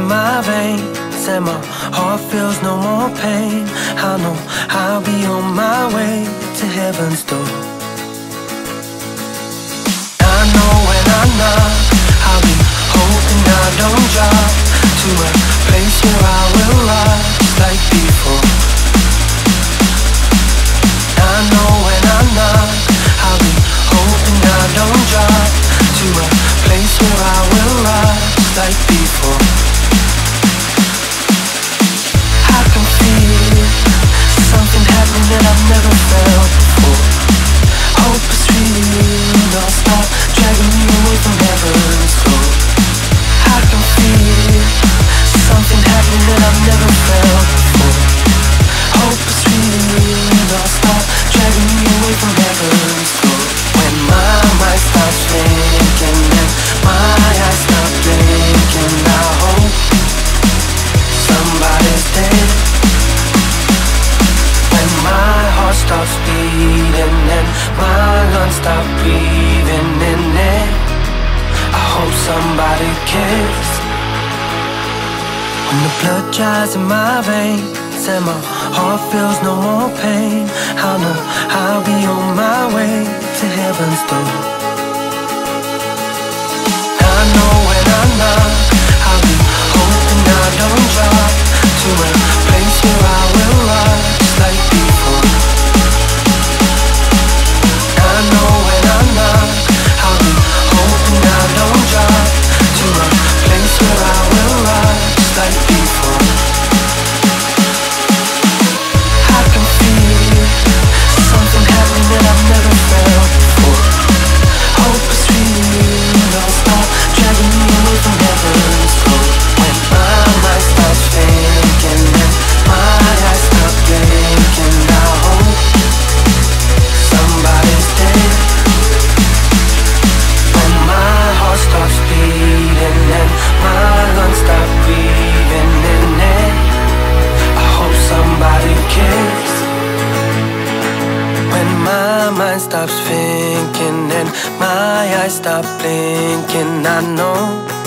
my veins, and my heart feels no more pain. I know I'll be on my way to heaven's door. I know when I knock, I'll be hoping I don't drop to a place where I will rise like before. I know when I knock, I'll be hoping I don't drop to a place where I will rise like before. I can feel something happening that I've never felt before. Hope is real, don't stop dragging me away from heaven's door. I can feel something happening that I've never felt before. Hope is real, don't stop dragging me away from heaven's door. When my mind stops thinking and my eyes stop blinking, I hope somebody's dead. When my heart stops beating and my lungs stop breathing in it, I hope somebody cares. When the blood dries in my veins and my heart feels no more pain, I know I'll be on my way to heaven's door. I know when I knock, I'll be hoping I don't drop to a place where I will rise like before. I know when I knock, I'll be hoping I don't drop to a place where I will rise like before. I can feel something happening that I've never felt before. Hope is real, don't stop dragging me away from heaven's door. When my mind stops thinking and my eyes stop blinking, I hope somebody's dead. When my heart stops beating and my lungs stop breathing in it, I hope somebody cares. When my mind stops thinking and my eyes stop blinking, I know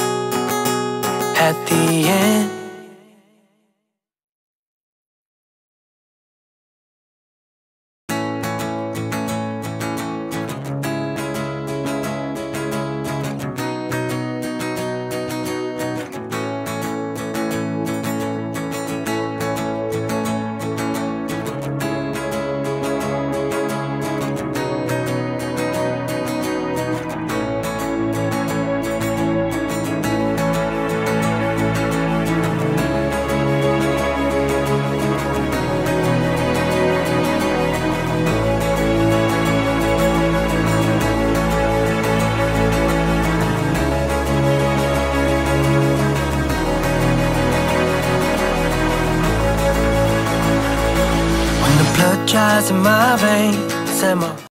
at the end dries in my veins and my